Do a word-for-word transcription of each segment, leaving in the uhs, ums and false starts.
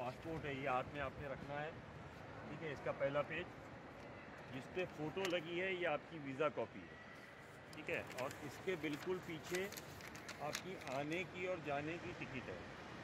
Passport ہے، یہ ہاتھ میں آپ نے رکھنا ہے، ٹھیک ہے. اس کا پہلا پیج جس پہ فوٹو لگی ہے یہ آپ کی ویزا کاپی ہے، ٹھیک ہے. اور اس کے بالکل پیچھے آپ کی آنے کی اور جانے کی ٹکٹ ہے.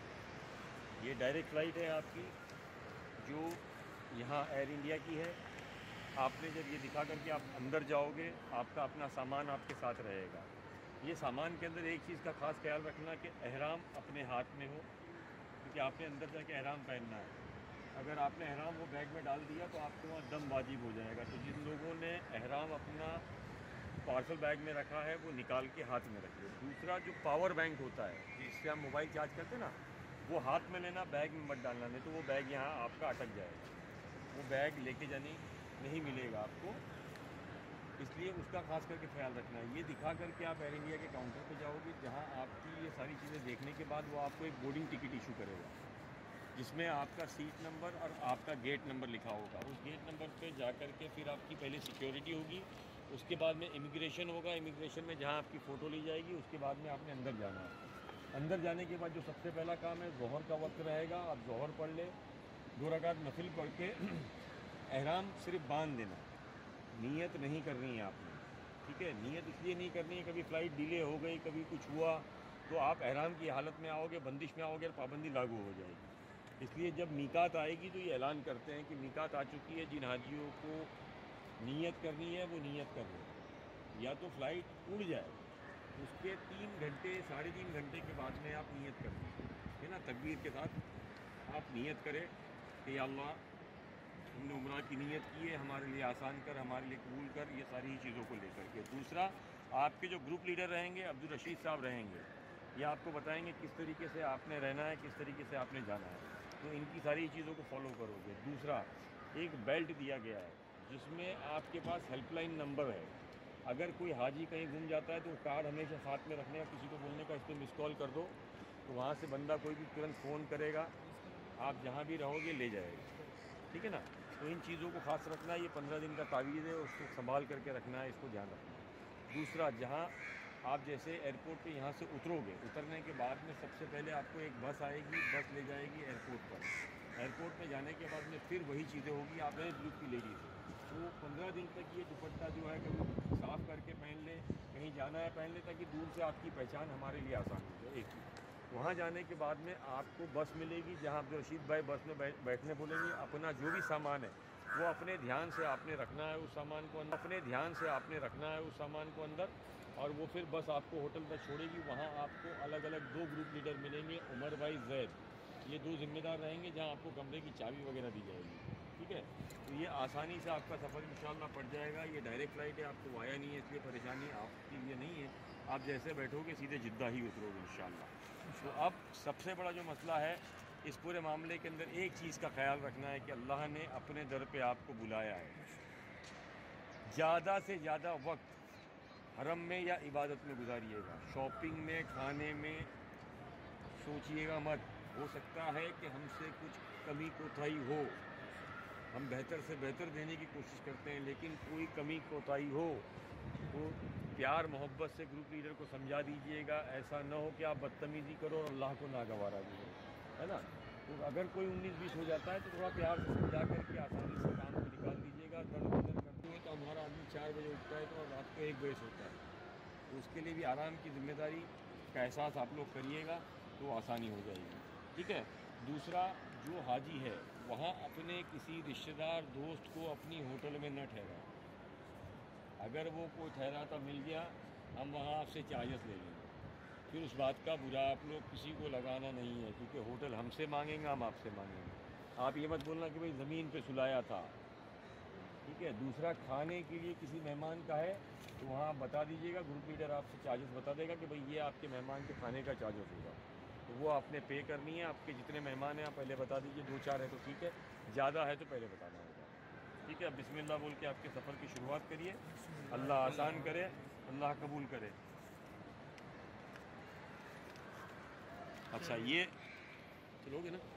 یہ ڈائریکٹ فلائٹ ہے آپ کی جو یہاں ایئر انڈیا کی ہے. آپ نے جب یہ دکھا کر کے آپ اندر جاؤ گے آپ کا اپنا سامان آپ کے ساتھ رہے گا. یہ سامان کے اندر ایک چیز کا خاص خیال رکھنا کہ احرام اپنے ہاتھ میں ہو، کیونکہ آپ نے اندر جا کے احرام پہننا ہے. اگر آپ نے احرام وہ بیگ میں ڈال دیا تو آپ کو وہاں دم واجب ہو جائے گا. تو جن لوگوں نے احرام اپنا پارسل بیگ میں رکھا ہے وہ نکال کے ہاتھ میں رکھیے. دوسرا جو پاور بینک ہوتا ہے جس سے ہم موبائل چارج کرتے ہیں نا، وہ ہاتھ میں لینا، بیگ میں مت ڈالنا، نہیں تو وہ بیگ یہاں آپ کا اٹک جائے گا. وہ بیگ لے کے جانے نہیں ملے گا آپ کو، اس لیے اس کا خاص کر کے خیال رکھنا ہے. یہ دکھا کر کے آپ ایئر انڈیا کے کاؤنٹر پہ جاؤ گے جہاں آپ کی یہ ساری چیزیں دیکھنے کے بعد وہ آپ کو ایک بورڈنگ ٹکٹ ایشو کرے گا جس میں آپ کا سیٹ نمبر اور آپ کا گیٹ نمبر لکھا ہوگا. اس گیٹ نمبر پہ جا کر کے پھر آپ کی پہلے سیکیورٹی ہوگی، اس کے بعد میں امیگریشن ہوگا. امیگریشن میں جہاں آپ کی فوٹو لی جائے گی اس کے بعد میں آپ نے اندر جانا ہے. اندر جانے کے بعد جو سب سے پہلا کام ہے، ظہر کا وقت رہے گا، آپ ظہر پڑھ لیں، دو رکعت نفل پڑھ کے احرام صرف باندھ دینا، نیت نہیں کرنی ہے آپ نے، ٹھیک ہے. نیت اس لیے نہیں کرنی ہے کبھی فلائٹ ڈیلے ہو گئی، کبھی کچھ ہوا تو آپ احرام کی حالت میں آؤ گے، بندش میں آؤ گے اور پابندی لاگو ہو جائے گی. اس لیے جب میقات آئے گی تو یہ اعلان کرتے ہیں کہ میقات آ چکی ہے، جن حاجیوں کو نیت کرنی ہے وہ نیت کر لیں. یا تو فلائٹ اڑ جائے اس کے تین گھنٹے ساڑھے تین گھنٹے کے بعد میں آپ نیت کر دیں، ہے نا. تکبیر کے ساتھ آپ نیت کریں کہ یا اللہ ہم نے عمرہ کی نیت کی ہے، ہمارے لیے آسان کر، ہمارے لیے قبول کر، یہ ساری ہی چیزوں کو لے کر کے. دوسرا، آپ کے جو گروپ لیڈر رہیں گے عبدالرشید صاحب رہیں گے، یہ آپ کو بتائیں گے کس طریقے سے آپ نے رہنا ہے، کس طریقے سے آپ نے جانا ہے. تو ان کی ساری چیزوں کو فالو کرو گے. دوسرا، ایک بیلٹ دیا گیا ہے جس میں آپ کے پاس ہیلپ لائن نمبر ہے. اگر کوئی حاجی کہیں گم جاتا ہے تو وہ کارڈ ہمیشہ ساتھ میں رکھنے کا، کسی کو بولنے کا اس پہ مس کال کر دو تو وہاں سے بندہ کوئی بھی ترنت فون کرے گا، آپ جہاں بھی رہو گے لے جائے گا، ٹھیک ہے نا. تو ان چیزوں کو خاص رکھنا ہے. یہ پندرہ دن کا تعویذ ہے، اس کو سنبھال کر کے رکھنا ہے، اس کو دھیان رکھنا ہے. دوسرا، جہاں آپ جیسے ایئرپورٹ پہ یہاں سے اترو گے، اترنے کے بعد میں سب سے پہلے آپ کو ایک بس آئے گی، بس لے جائے گی ایئرپورٹ پر. ایئرپورٹ میں جانے کے بعد میں پھر وہی چیزیں ہوگی. آپ رہے گروپ کی لیڈیز تو پندرہ دن تک یہ دوپٹہ جو ہے کبھی صاف کر کے پہن لیں، کہیں جانا ہے پہن لیں تاکہ دور سے آپ کی پہچان ہمارے لیے آسان ہو جائے. ایک چیز، وہاں جانے کے بعد میں آپ کو بس ملے گی جہاں عبدالرشید بھائی بس میں بیٹھنے بولیں گے. اپنا جو بھی سامان ہے وہ اپنے دھیان سے آپ نے رکھنا ہے، اس سامان کو اندر اپنے دھیان سے آپ نے رکھنا ہے اس سامان کو اندر. اور وہ پھر بس آپ کو ہوٹل تک چھوڑے گی. وہاں آپ کو الگ الگ دو گروپ لیڈر ملیں گے، عمر بھائی، زید، یہ دو ذمہ دار رہیں گے جہاں آپ کو کمرے کی چابی وغیرہ دی جائے گی، ٹھیک ہے. تو یہ آسانی سے آپ کا سفر انشاءاللہ پڑ جائے گا. یہ ڈائریکٹ فلائٹ ہے، آپ کو وایا نہیں ہے، اس لیے پریشانی آپ کے لیے نہیں ہے. آپ جیسے بیٹھو گے سیدھے جدہ ہی اترو گے انشاءاللہ. تو اب سب سے بڑا جو مسئلہ ہے اس پورے معاملے کے اندر ایک چیز کا خیال رکھنا ہے کہ اللہ نے اپنے در پہ آپ کو بلایا ہے. زیادہ سے زیادہ وقت حرم میں یا عبادت میں گزاریے گا. شاپنگ میں، کھانے میں سوچئے گا مت. ہو سکتا ہے کہ ہم سے کچھ کمی کوتاہی ہو، ہم بہتر سے بہتر دینے کی کوشش کرتے ہیں، لیکن کوئی کمی کوتاہی ہو تو پیار محبت سے گروپ لیڈر کو سمجھا دیجئے گا. ایسا نہ ہو کہ آپ بدتمیزی کرو اور اللہ کو ناگوارا بھی ہو، ہے نا. تو اگر کوئی انیس بیس ہو جاتا ہے تو تھوڑا پیار سے سمجھا کر کے آسانی سے کام کو نکال دیجیے گا. در بدر کرتے ہوئے تو ہمارا آدمی چار بجے اٹھتا ہے تو رات کو ایک بجے سوتا ہے. تو اس کے لیے بھی آرام کی ذمہ داری کا احساس آپ لوگ کریے گا تو آسانی ہو جائے گی، ٹھیک ہے. دوسرا، جو حاجی ہے وہاں اپنے کسی رشتہ دار دوست کو اپنی ہوٹل میں نہ ٹھہرائے. اگر وہ کوئی ٹھہراتا مل گیا ہم وہاں آپ سے چارجز لے لیں گے. پھر اس بات کا برا آپ لوگ کسی کو لگانا نہیں ہے، کیونکہ ہوٹل ہم سے مانگیں گے، ہم آپ سے مانگیں گے. آپ یہ مت بولنا کہ بھئی زمین پہ سلایا تھا، ٹھیک ہے. دوسرا، کھانے کے لیے کسی مہمان کا ہے تو وہاں بتا دیجیے گا، گروپ لیڈر آپ سے چارجز بتا دے گا کہ بھئی یہ آپ کے مہمان کے کھانے کا چارجز ہوگا. تو وہ آپ نے پے کرنی ہے. آپ کے جتنے مہمان ہیں آپ پہلے بتا دیجیے. دو چار ہے تو ٹھیک ہے، زیادہ ہے تو پہلے بتانا ہوگا، ٹھیک ہے. اب بسم اللہ بول کے آپ کے سفر کی شروعات کریے. اللہ آسان کرے، اللہ قبول کرے. اچھا، یہ چلو گے نا.